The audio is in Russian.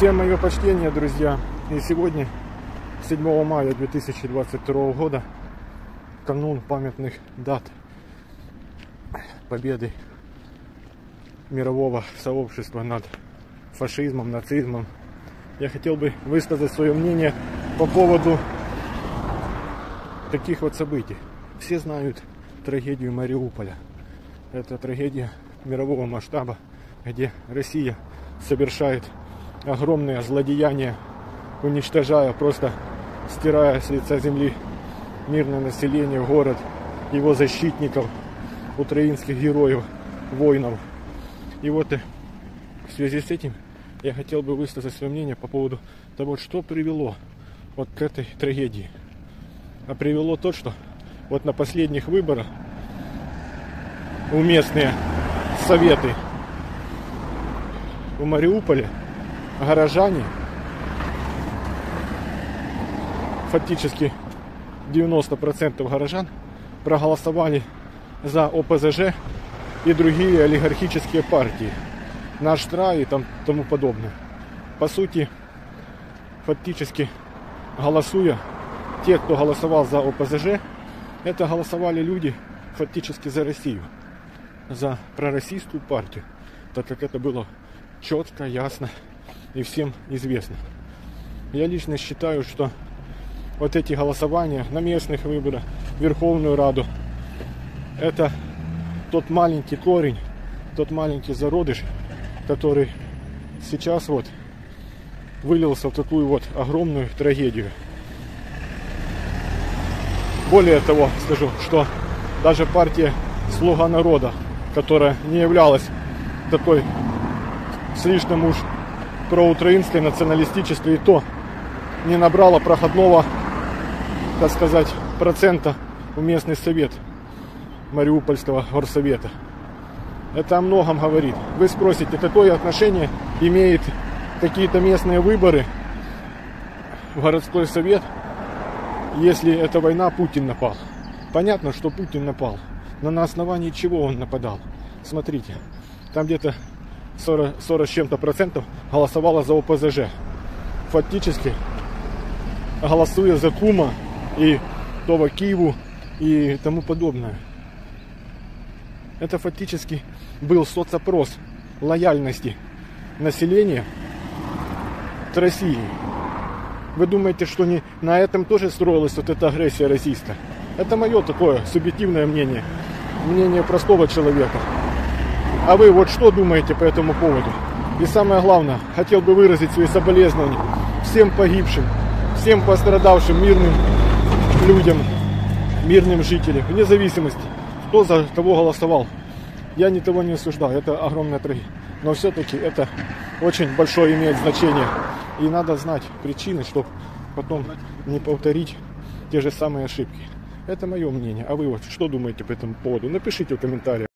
Всем мое почтение, друзья. И сегодня, 7 мая 2022 года, канун памятных дат победы мирового сообщества над фашизмом, нацизмом, я хотел бы высказать свое мнение по поводу таких вот событий. Все знают трагедию Мариуполя. Это трагедия мирового масштаба, где Россия совершает огромные злодеяния, уничтожая, просто стирая с лица земли мирное население, город, его защитников, украинских героев, воинов. И вот в связи с этим я хотел бы высказать свое мнение по поводу того, что привело вот к этой трагедии. А привело то, что вот на последних выборах у местные советы в Мариуполе горожане, фактически 90% горожан, проголосовали за ОПЗЖ и другие олигархические партии, Наш край и тому подобное. По сути, фактически голосуя, те, кто голосовал за ОПЗЖ, это голосовали люди фактически за Россию, за пророссийскую партию, так как это было четко, ясно и всем известно. Я лично считаю, что вот эти голосования на местных выборах, Верховную Раду, это тот маленький корень, тот маленький зародыш, который сейчас вот вылился в такую вот огромную трагедию. Более того, скажу, что даже партия «Слуга народа», которая не являлась такой слишком уж проукраинской, националистической, и то не набрала проходного, так сказать, процента в местный совет Мариупольского горсовета. Это о многом говорит. Вы спросите, какое отношение имеют какие-то местные выборы в городской совет, если эта война, Путин напал? Понятно, что Путин напал, но на основании чего он нападал? Смотрите, там где-то 40 с чем-то процентов голосовало за ОПЗЖ. Фактически, голосуя за Кума и Това Киеву и тому подобное. Это фактически был соцопрос лояльности населения к России. Вы думаете, что не на этом тоже строилась вот эта агрессия российская? Это мое такое субъективное мнение. Мнение простого человека. А вы вот что думаете по этому поводу? И самое главное, хотел бы выразить свои соболезнования всем погибшим, всем пострадавшим мирным людям, мирным жителям, вне зависимости, кто за кого голосовал. Я никого не осуждаю, это огромная трагедия. Но все-таки это очень большое имеет значение. И надо знать причины, чтобы потом не повторить те же самые ошибки. Это мое мнение. А вы вот что думаете по этому поводу? Напишите в комментариях.